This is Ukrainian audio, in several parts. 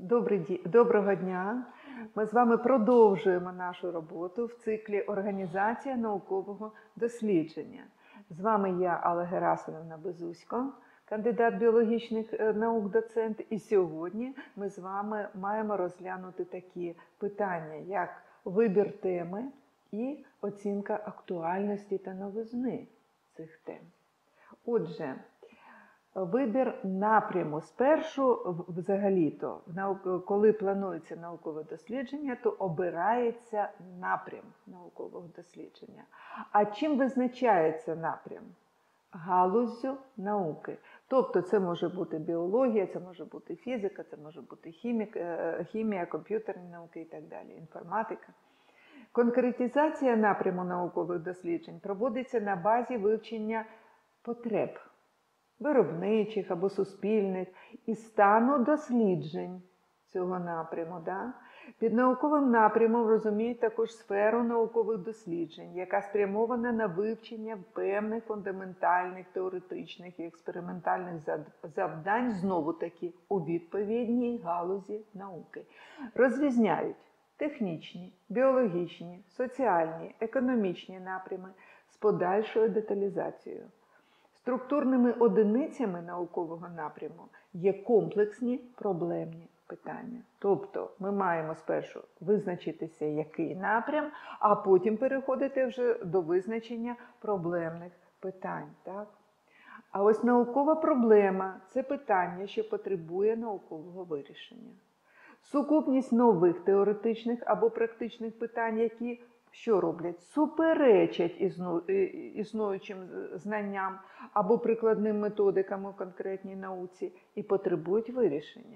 Доброго дня! Ми з вами продовжуємо нашу роботу в циклі «Організація наукового дослідження». З вами я, Алла Герасимівна Безусько, кандидат біологічних наук, доцент. І сьогодні ми з вами маємо розглянути такі питання, як вибір теми і оцінка актуальності та новизни цих тем. Отже, вибір напряму. Спершу, взагалі-то, коли планується наукове дослідження, то обирається напрям наукового дослідження. А чим визначається напрям? Галуззю науки. Тобто це може бути біологія, це може бути фізика, це може бути хімія, комп'ютерні науки і так далі, інформатика. Конкретизація напряму наукових досліджень проводиться на базі вивчення потреб виробничих або суспільних і стану досліджень цього напряму. Під науковим напрямом розуміють також сферу наукових досліджень, яка спрямована на вивчення певних фундаментальних, теоретичних і експериментальних завдань, знову-таки, у відповідній галузі науки. Розрізняють технічні, біологічні, соціальні, економічні напрями з подальшою деталізацією. Структурними одиницями наукового напряму є комплексні проблемні питання. Тобто ми маємо спершу визначитися, який напрям, а потім переходити вже до визначення проблемних питань. Так? А ось наукова проблема – це питання, що потребує наукового вирішення. Сукупність нових теоретичних або практичних питань, які що роблять? Суперечать існуючим знанням або прикладним методикам у конкретній науці і потребують вирішення.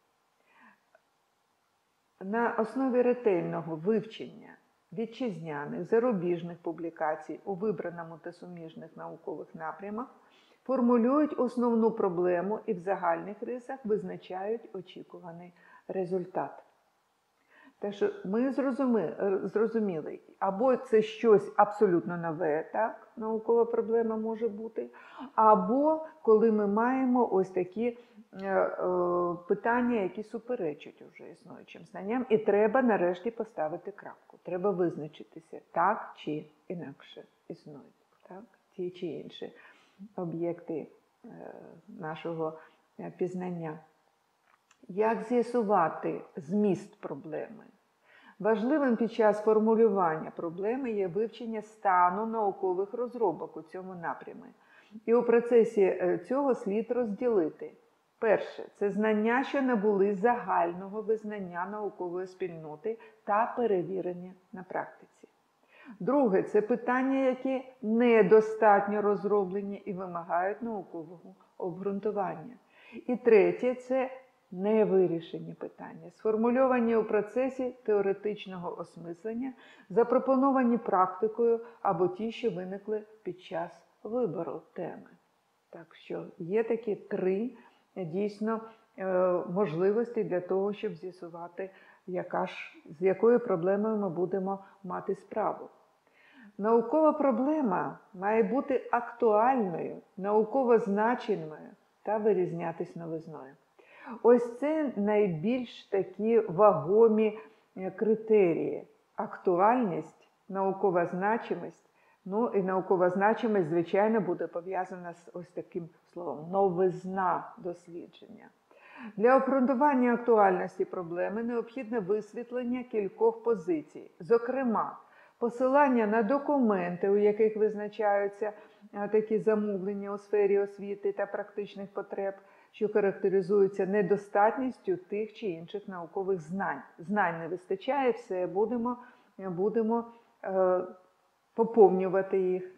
На основі ретельного вивчення вітчизняних, зарубіжних публікацій у вибраному та суміжних наукових напрямах формулюють основну проблему і в загальних рисах визначають очікуваний результат. Так що ми зрозуміли, або це щось абсолютно нове, так, наукова проблема може бути, або коли ми маємо ось такі питання, які суперечать вже існуючим знанням, і треба нарешті поставити крапку. Треба визначитися, так чи інакше існують, так, ті чи інші об'єкти нашого пізнання. Як з'ясувати зміст проблеми? Важливим під час формулювання проблеми є вивчення стану наукових розробок у цьому напрямі. І у процесі цього слід розділити. Перше – це знання, що набули загального визнання наукової спільноти та перевірення на практиці. Друге – це питання, які недостатньо розроблені і вимагають наукового обґрунтування. І третє – це невирішені питання, сформульовані у процесі теоретичного осмислення, запропоновані практикою або ті, що виникли під час вибору теми. Так що є такі три дійсно можливості для того, щоб з'ясувати, з якою проблемою ми будемо мати справу. Наукова проблема має бути актуальною, науково значимою та вирізнятись новизною. Ось це найбільш такі вагомі критерії. Актуальність, наукова значимість. Ну і наукова значимість, звичайно, буде пов'язана з ось таким словом – новизна дослідження. Для обґрунтування актуальності проблеми необхідне висвітлення кількох позицій. Зокрема, посилання на документи, у яких визначаються такі замовлення у сфері освіти та практичних потреб, що характеризуються недостатністю тих чи інших наукових знань. Знань не вистачає, все, будемо поповнювати їх.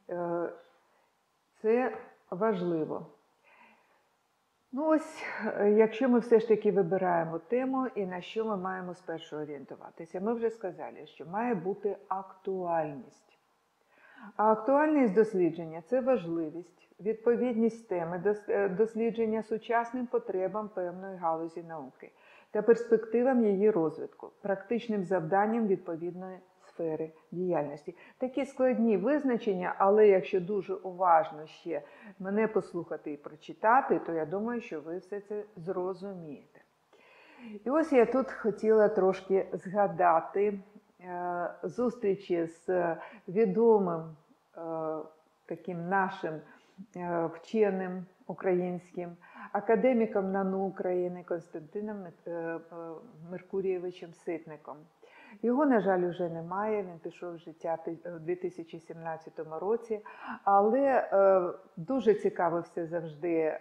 Це важливо. Ну ось, якщо ми все ж таки вибираємо тему і на що ми маємо спершу орієнтуватися, ми вже сказали, що має бути актуальність. А актуальність дослідження – це важливість, відповідність теми дослідження сучасним потребам певної галузі науки та перспективам її розвитку, практичним завданням відповідної сфери діяльності. Такі складні визначення, але якщо дуже уважно ще мене послухати і прочитати, то я думаю, що ви все це зрозумієте. І ось я тут хотіла трошки згадати зустрічі з відомим таким нашим вченим українським, академіком НАНУ України Костянтином Меркурійовичем Ситником. Його, на жаль, вже немає, він пішов з життя у 2017 році, але дуже цікавився завжди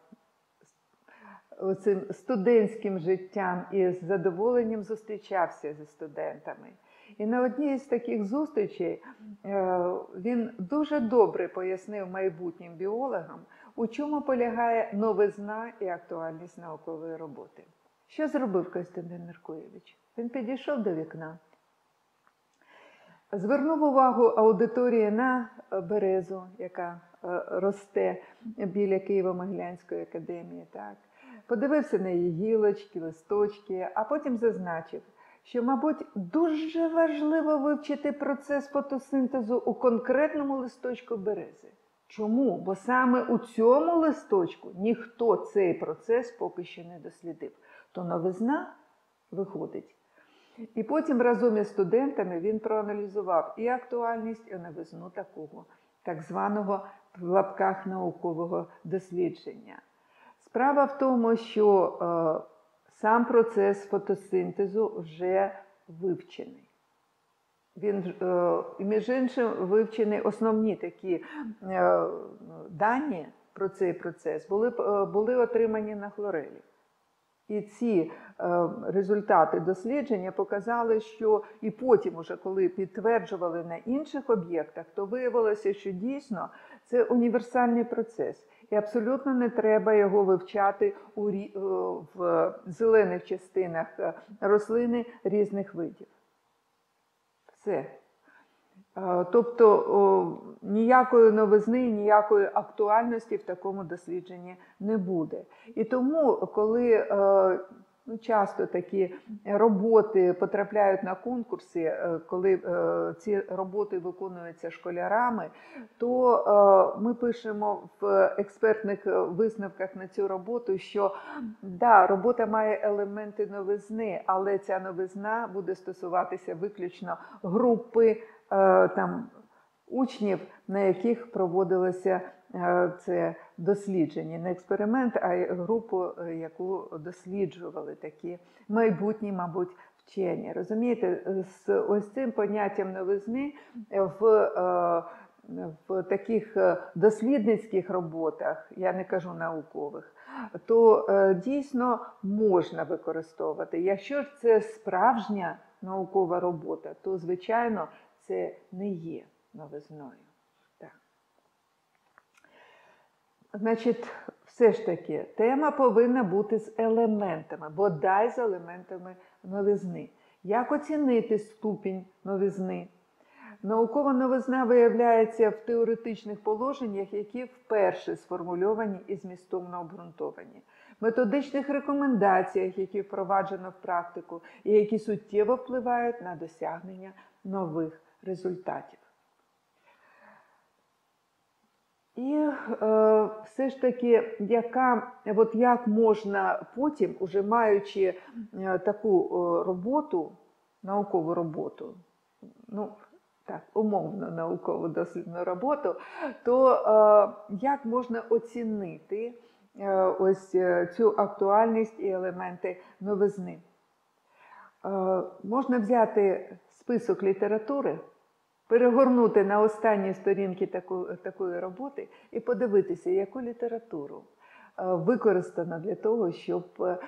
цим студентським життям і з задоволенням зустрічався зі студентами. І на одній з таких зустрічей він дуже добре пояснив майбутнім біологам, у чому полягає новизна і актуальність наукової роботи. Що зробив Костянтин Меркурійович? Він підійшов до вікна, звернув увагу аудиторії на березу, яка росте біля Києво-Могилянської академії, так? Подивився на її гілочки, листочки, а потім зазначив, що, мабуть, дуже важливо вивчити процес фотосинтезу у конкретному листочку берези. Чому? Бо саме у цьому листочку ніхто цей процес поки що не дослідив. То новизна виходить. І потім разом із студентами він проаналізував і актуальність, і новизну такого так званого в лапках наукового дослідження. Справа в тому, що сам процес фотосинтезу вже вивчений. Він, між іншим, вивчені основні такі дані про цей процес були отримані на хлорелі. І ці результати дослідження показали, що і потім, уже коли підтверджували на інших об'єктах, то виявилося, що дійсно це універсальний процес. І абсолютно не треба його вивчати в зелених частинах рослини різних видів. Все. Тобто ніякої новизни, ніякої актуальності в такому дослідженні не буде. І тому, коли часто такі роботи потрапляють на конкурси, коли ці роботи виконуються школярами, то ми пишемо в експертних висновках на цю роботу, що да, робота має елементи новизни, але ця новизна буде стосуватися виключно групи учнів, на яких проводилося це дослідження. Не експеримент, а групу, яку досліджували такі майбутні, мабуть, вчені. Розумієте, з ось цим поняттям новизни в таких дослідницьких роботах, я не кажу наукових, то дійсно можна використовувати. Якщо ж це справжня наукова робота, то, звичайно, це не є новизною. Так. Значить, все ж таки, тема повинна бути з елементами, бодай з елементами новизни. Як оцінити ступінь новизни? Наукова новизна виявляється в теоретичних положеннях, які вперше сформульовані і змістовно обґрунтовані, методичних рекомендаціях, які впроваджено в практику і які суттєво впливають на досягнення нових результатів. І все ж таки, як можна потім, уже маючи таку роботу, наукову роботу, умовно наукову дослідну роботу, то як можна оцінити ось цю актуальність і елементи новизни? Можна взяти список літератури, перегорнути на останні сторінки такої роботи і подивитися, яку літературу використано для того, щоб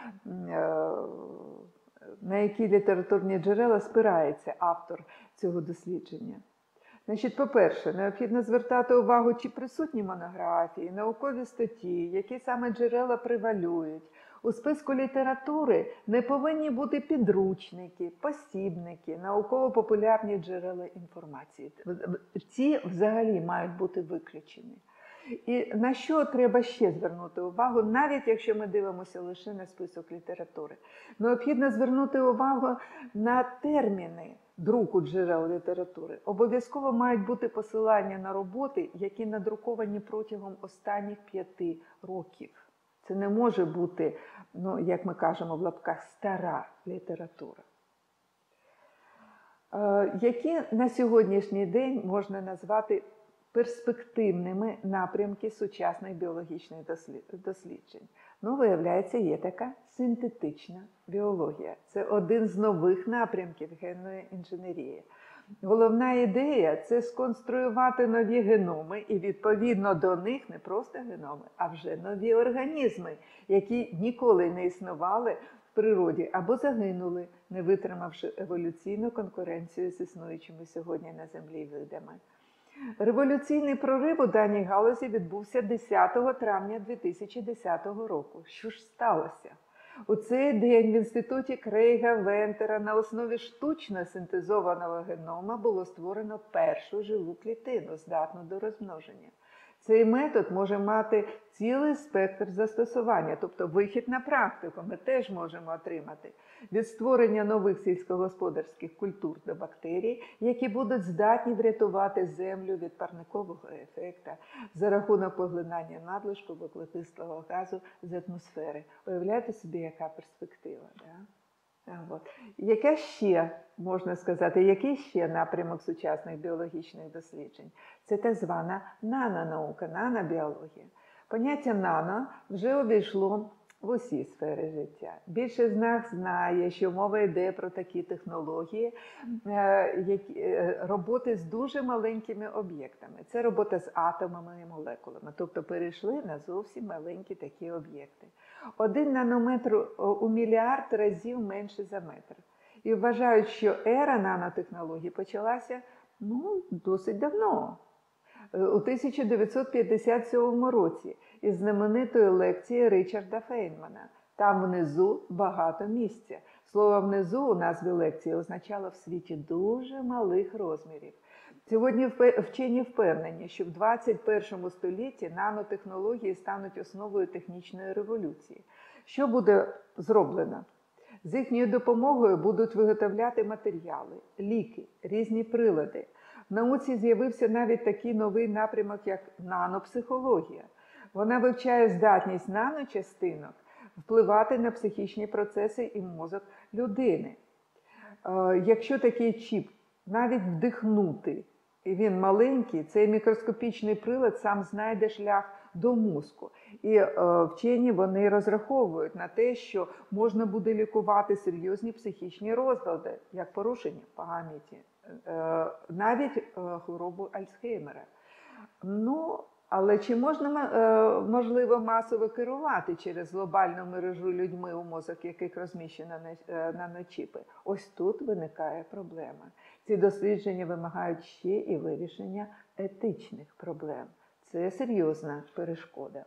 на які літературні джерела спирається автор цього дослідження. Значить, по-перше, необхідно звертати увагу, чи присутні монографії, наукові статті, які саме джерела превалюють. У списку літератури не повинні бути підручники, посібники, науково-популярні джерела інформації. Ці взагалі мають бути виключені. І на що треба ще звернути увагу, навіть якщо ми дивимося лише на список літератури? Необхідно звернути увагу на терміни друку джерел літератури. Обов'язково мають бути посилання на роботи, які надруковані протягом останніх 5 років. Це не може бути, ну, як ми кажемо в лапках, стара література. Які на сьогоднішній день можна назвати перспективними напрямки сучасних біологічних досліджень? Ну, виявляється, є така синтетична біологія. Це один з нових напрямків генної інженерії. Головна ідея – це сконструювати нові геноми і відповідно до них не просто геноми, а вже нові організми, які ніколи не існували в природі або загинули, не витримавши еволюційну конкуренцію з існуючими сьогодні на Землі видами. Революційний прорив у даній галузі відбувся 10 травня 2010 року. Що ж сталося? У цей день в інституті Крейга Вентера на основі штучно синтезованого генома було створено першу живу клітину, здатну до розмноження. Цей метод може мати цілий спектр застосування, тобто вихід на практику ми теж можемо отримати. Від створення нових сільськогосподарських культур до бактерій, які будуть здатні врятувати землю від парникового ефекту за рахунок поглинання надлишку вуглекислого газу з атмосфери. Уявляєте собі, яка перспектива, да? Яке ще, можна сказати, який ще напрямок сучасних біологічних досліджень? Це так звана нанонаука, нанобіологія. Поняття нано вже увійшло в усі сфери життя. Більшість з нас знає, що мова йде про такі технології, роботи з дуже маленькими об'єктами. Це робота з атомами і молекулами, тобто перейшли на зовсім маленькі такі об'єкти. 1 нанометр у мільярд разів менше за метр. І вважають, що ера нанотехнологій почалася досить давно. У 1957 році із знаменитої лекції Річарда Фейнмана. Там внизу багато місця. Слово «внизу» у назві лекції означало «в світі дуже малих розмірів». Сьогодні вчені впевнені, що в 21 столітті нанотехнології стануть основою технічної революції. Що буде зроблено? З їхньою допомогою будуть виготовляти матеріали, ліки, різні прилади. В науці з'явився навіть такий новий напрямок, як нанопсихологія. Вона вивчає здатність наночастинок впливати на психічні процеси і мозок людини. Якщо такий чіп навіть вдихнути, і він маленький, цей мікроскопічний прилад сам знайде шлях до мозку. І вчені вони розраховують на те, що можна буде лікувати серйозні психічні розлади, як порушення пам'яті, навіть хворобу Альцгеймера. Але чи можливо масово керувати через глобальну мережу людьми, у мозок яких розміщено наночіпи? Ось тут виникає проблема. Ці дослідження вимагають ще і вирішення етичних проблем. Це серйозна перешкода.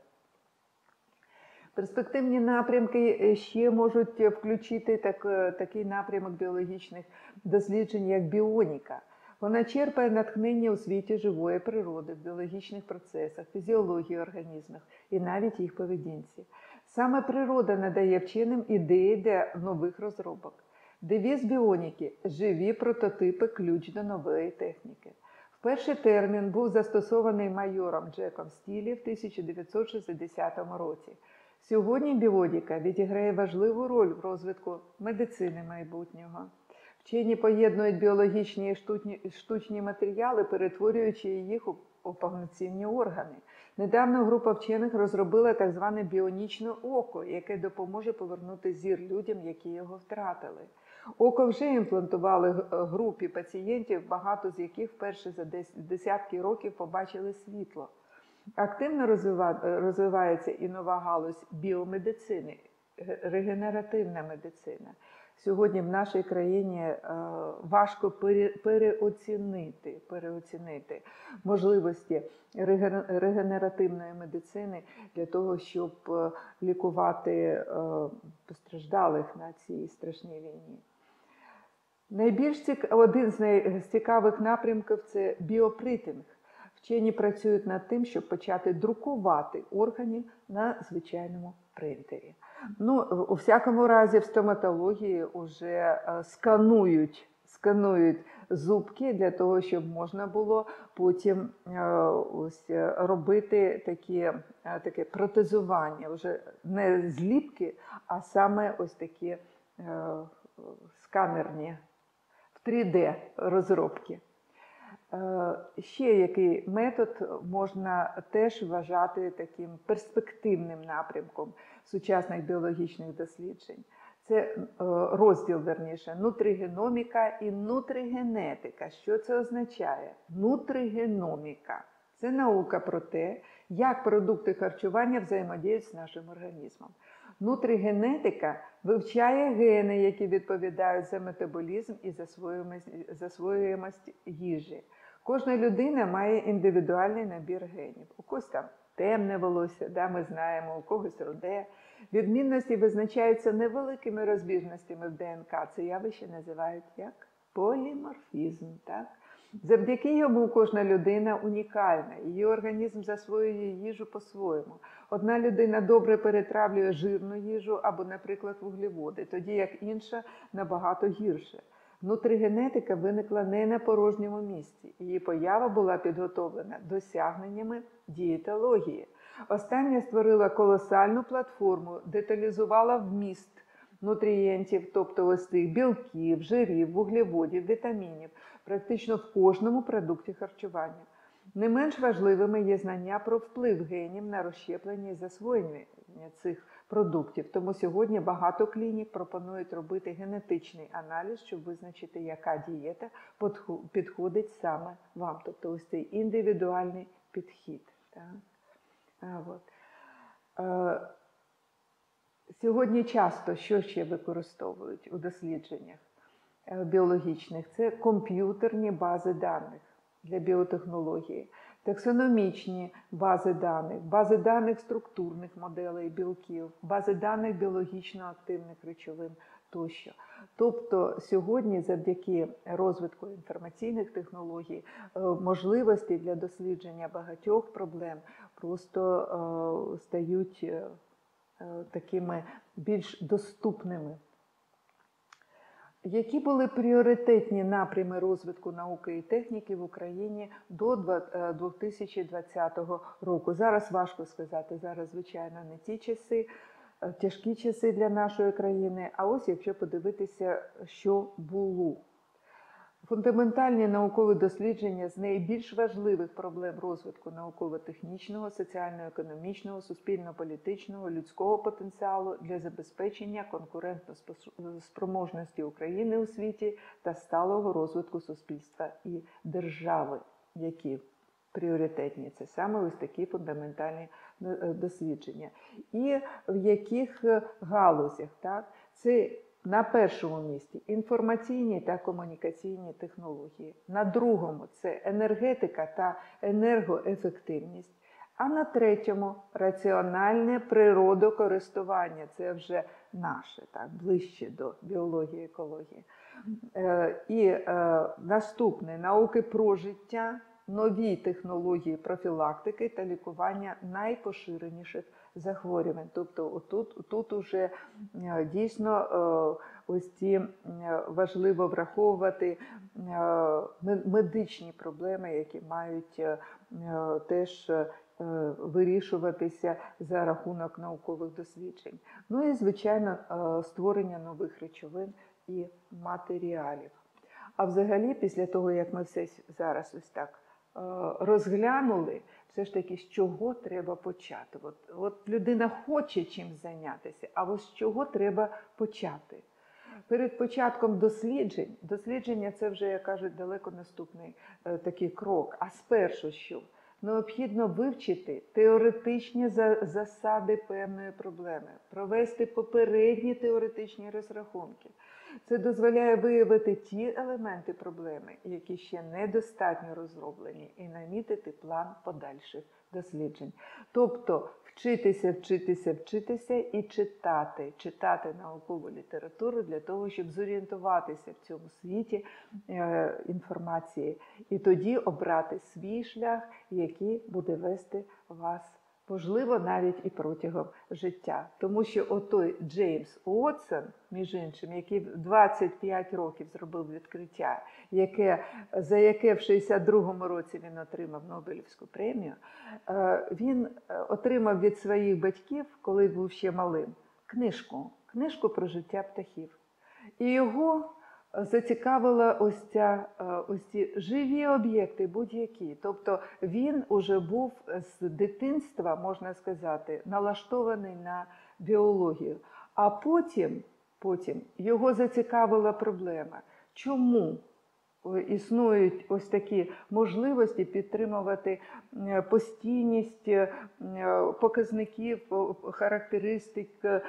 Перспективні напрямки ще можуть включити такий напрямок біологічних досліджень, як біоніка. Вона черпає натхнення у світі живої природи, в біологічних процесах, фізіології організмів і навіть їх поведінці. Саме природа надає вченим ідеї для нових розробок. Девіз біоніки – живі прототипи, ключ до нової техніки. Перший термін був застосований майором Джеком Стілі в 1960 році. Сьогодні біоніка відіграє важливу роль в розвитку медицини майбутнього. Вчені поєднують біологічні і штучні матеріали, перетворюючи їх у повноцінні органи. Недавно група вчених розробила так зване біонічне око, яке допоможе повернути зір людям, які його втратили. Око вже імплантували групі пацієнтів, багато з яких вперше за десятки років побачили світло. Активно розвивається і нова галузь біомедицини, регенеративна медицина. Сьогодні в нашій країні важко переоцінити можливості регенеративної медицини для того, щоб лікувати постраждалих на цій страшній війні. Один з цікавих напрямків – це біопринтинг. Вчені працюють над тим, щоб почати друкувати органи на звичайному принтері. У всякому разі в стоматології вже сканують зубки для того, щоб можна було потім ось робити таке протезування, вже не зліпки, а саме ось такі сканерні в 3D розробки. Ще який метод можна теж вважати таким перспективним напрямком сучасних біологічних досліджень. Це розділ, верніше, нутригеноміка і нутригенетика. Що це означає? Нутригеноміка – це наука про те, як продукти харчування взаємодіють з нашим організмом. Нутригенетика вивчає гени, які відповідають за метаболізм і засвоюємость їжі. Кожна людина має індивідуальний набір генів. У когось там темне волосся, да, ми знаємо, у когось руде. Відмінності визначаються невеликими розбіжностями в ДНК. Це явище називають як поліморфізм. Так? Завдяки йому кожна людина унікальна, її організм засвоює їжу по-своєму. Одна людина добре перетравлює жирну їжу або, наприклад, вуглеводи, тоді як інша набагато гірше. Нутригенетика виникла не на порожньому місці. Її поява була підготовлена досягненнями дієтології. Остання створила колосальну платформу, деталізувала вміст нутрієнтів, тобто ось цих білків, жирів, вуглеводів, вітамінів, практично в кожному продукті харчування. Не менш важливими є знання про вплив генів на розщеплення і засвоєння цих продуктів. Тому сьогодні багато клінік пропонують робити генетичний аналіз, щоб визначити, яка дієта підходить саме вам. Тобто ось цей індивідуальний підхід. Сьогодні часто, що ще використовують у дослідженнях біологічних? Це комп'ютерні бази даних для біотехнології, таксономічні бази даних структурних моделей білків, бази даних біологічно активних речовин тощо. Тобто сьогодні завдяки розвитку інформаційних технологій можливості для дослідження багатьох проблем просто стають такими більш доступними. Які були пріоритетні напрями розвитку науки і техніки в Україні до 2020 року? Зараз важко сказати, зараз, звичайно, не ті часи, тяжкі часи для нашої країни, а ось якщо подивитися, що було. Фундаментальні наукові дослідження з найбільш важливих проблем розвитку науково-технічного, соціально-економічного, суспільно-політичного, людського потенціалу для забезпечення конкурентоспроможності України у світі та сталого розвитку суспільства і держави, які пріоритетні. Це саме ось такі фундаментальні дослідження. І в яких галузях? Так? Це на першому місці інформаційні та комунікаційні технології. На другому – це енергетика та енергоефективність. А на третьому – раціональне природокористування. Це вже наше, так, ближче до біології, екології. І наступне – науки про життя, нові технології профілактики та лікування найпоширеніших захворювань. Тобто тут уже дійсно ось ці важливо враховувати медичні проблеми, які мають теж вирішуватися за рахунок наукових досліджень. Ну і, звичайно, створення нових речовин і матеріалів. А взагалі, після того, як ми все зараз ось так розглянули, все ж таки, з чого треба почати? От людина хоче чим зайнятися, а ось з чого треба почати? Перед початком дослідження це вже, як кажуть, далеко наступний такий крок. А спершу що? Необхідно вивчити теоретичні засади певної проблеми, провести попередні теоретичні розрахунки. Це дозволяє виявити ті елементи проблеми, які ще недостатньо розроблені, і намітити план подальших досліджень. Тобто вчитися і читати наукову літературу для того, щоб зорієнтуватися в цьому світі інформації. І тоді обрати свій шлях, який буде вести вас можливо, навіть і протягом життя. Тому що отой Джеймс Уотсон, між іншим, який в 25 років зробив відкриття, за яке в 62-му році він отримав Нобелівську премію, він отримав від своїх батьків, коли був ще малим, книжку про життя птахів. І його зацікавила ось ці живі об'єкти будь-які. Тобто він уже був з дитинства, можна сказати, налаштований на біологію. А потім його зацікавила проблема. Чому існують ось такі можливості підтримувати постійність показників, характеристик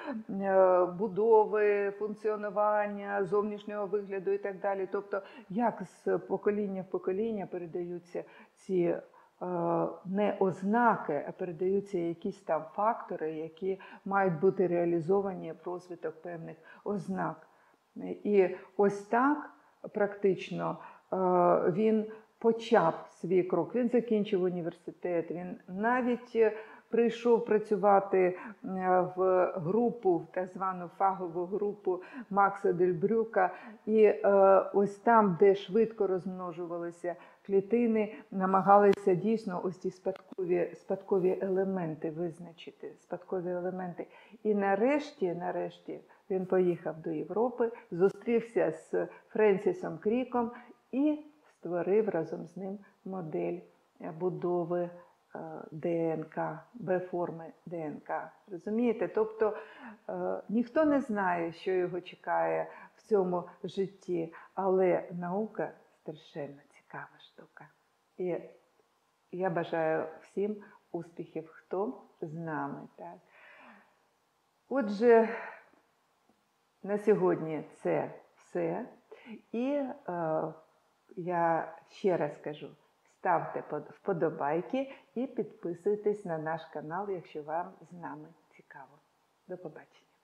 будови, функціонування, зовнішнього вигляду і так далі. Тобто, як з покоління в покоління передаються ці не ознаки, а передаються якісь там фактори, які мають бути реалізовані в розвиток певних ознак. І ось так практично він почав свій крок. Він закінчив університет, він навіть прийшов працювати в групу, в так звану фахову групу Макса Дельбрюка. І ось там, де швидко розмножувалися клітини, намагалися дійсно ось ці спадкові елементи визначити. Спадкові елементи. І нарешті він поїхав до Європи, зустрівся з Френсісом Кріком і створив разом з ним модель будови ДНК, Б-форми ДНК. Розумієте? Тобто ніхто не знає, що його чекає в цьому житті, але наука страшенно цікава штука. І я бажаю всім успіхів, хто з нами. Так? Отже, на сьогодні це все. І я ще раз кажу, ставте вподобайки і підписуйтесь на наш канал, якщо вам з нами цікаво. До побачення.